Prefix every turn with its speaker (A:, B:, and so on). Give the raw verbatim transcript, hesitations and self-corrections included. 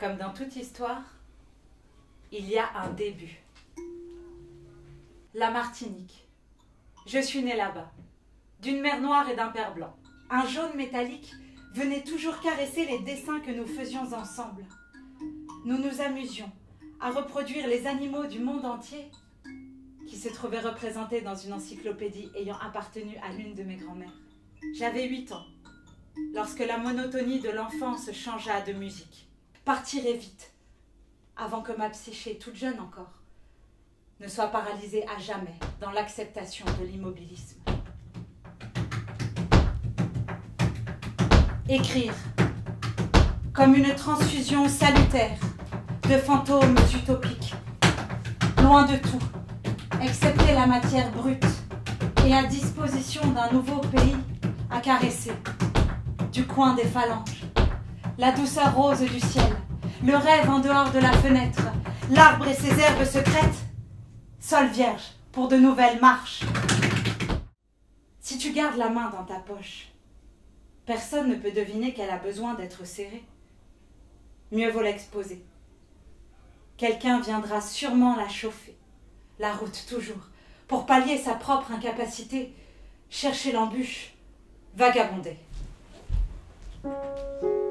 A: Comme dans toute histoire, il y a un début. La Martinique. Je suis née là-bas, d'une mer noire et d'un père blanc. Un jaune métallique venait toujours caresser les dessins que nous faisions ensemble. Nous nous amusions à reproduire les animaux du monde entier qui se trouvaient représentés dans une encyclopédie ayant appartenu à l'une de mes grand-mères. J'avais huit ans, lorsque la monotonie de l'enfance changea de musique. Partirai vite, avant que ma psyché, toute jeune encore, ne soit paralysée à jamais dans l'acceptation de l'immobilisme. Écrire, comme une transfusion salutaire de fantômes utopiques, loin de tout, excepté la matière brute et à disposition d'un nouveau pays à caresser, du coin des phalanges, la douceur rose du ciel, le rêve en dehors de la fenêtre, l'arbre et ses herbes secrètes, sol vierge pour de nouvelles marches. Si tu gardes la main dans ta poche, personne ne peut deviner qu'elle a besoin d'être serrée. Mieux vaut l'exposer. Quelqu'un viendra sûrement la chauffer, la route toujours, pour pallier sa propre incapacité, chercher l'embûche, vagabonder.